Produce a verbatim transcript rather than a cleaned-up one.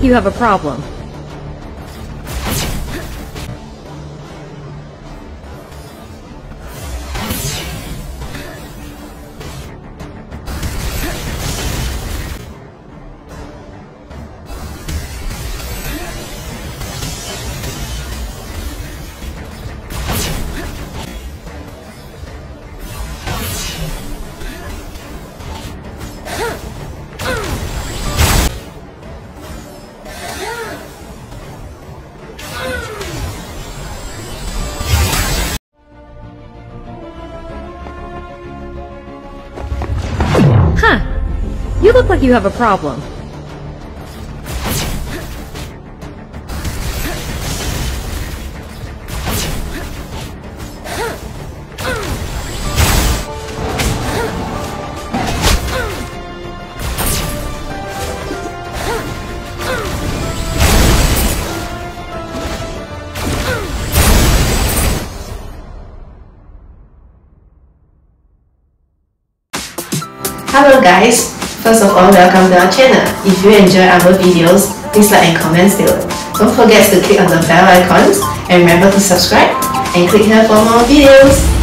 you have a problem. Huh. You look like you have a problem. Hello guys! First of all, welcome to our channel. If you enjoy our videos, please like and comment below. Don't forget to click on the bell icons and remember to subscribe and click here for more videos.